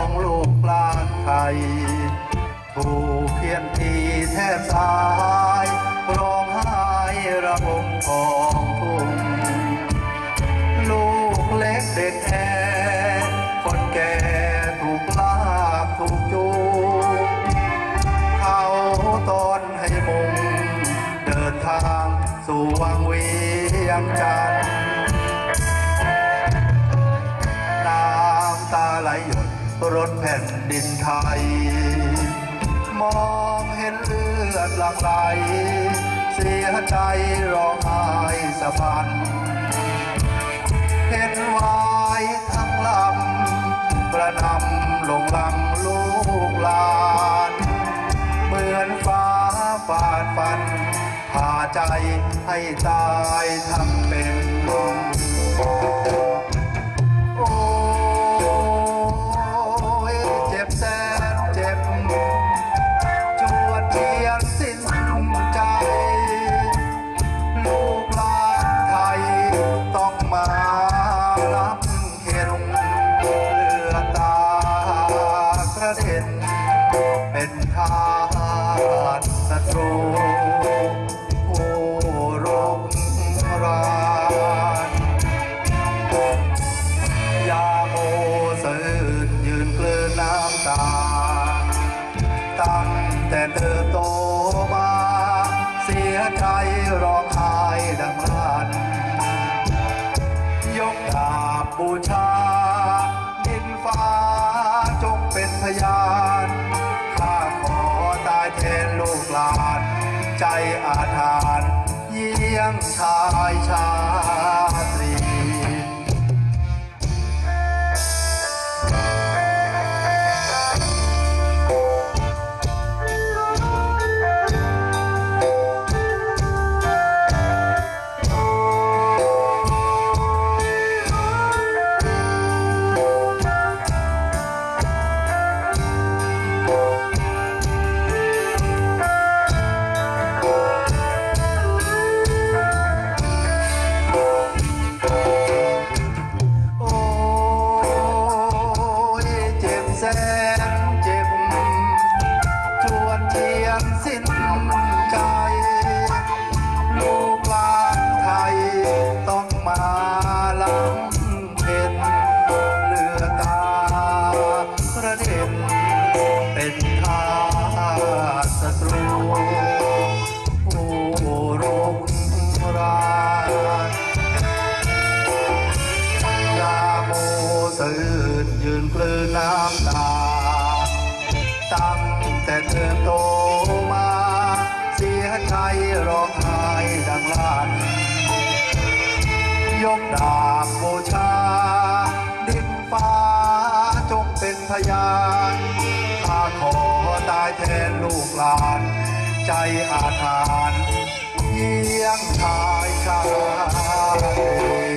องลูกหลานไทยถูกเพียนตีแทบตายร้องไห้ระบมทองทุ่งลูกเล็กเด็กแก่คนแก่ถูกลากถูกจูงเขาตอนให้มุงเดินทางสู่วังเวียงจันทร์น้ำตาไหลหยดรถแผ่นดินไทยมองเห็นเลือดหลั่งไหลเสียใจร้องไห้สะพันเห็นวายทั้งลำกระนำลงหลังลูกหลานเหมือนฟ้าฟาดฟันพาใจให้ตายทั้งเป็นโอ้ยเจ็บแสนเจ็บจวดเทียนสิ้นใจลูกหลานไทยต้องมารับเข็นเลือดตากระเด็นเป็นทาสศัตรูผู้รบราญยาโมสื่นยืนกลืนน้ำตาตั้งแต่เติบโตมาเสียใจร้องไห้ดังลั่นยกดาบบูชาดินฟ้าจงเป็นพยานข้าขอตายแทนลูกหลานใจอาถรรพ์เยี่ยงชายชาตรีแสนเจ็บจวนเทียนสิ้นใจลูกหลานไทยต้องมาล้ำเพ็ญเลือดตากระเด็นเป็นทาสศัตรูผู้รบราญยาโมสื่นยืนกลืนน้ำตาตั้งแต่เติบโตมาเสียใจร้องไห้ดังลั่นยกดาบบูชาดินฟ้าจงเป็นพยานข้าขอตายแทนลูกหลานใจอาถรรพ์เยี่ยงชายชาตรี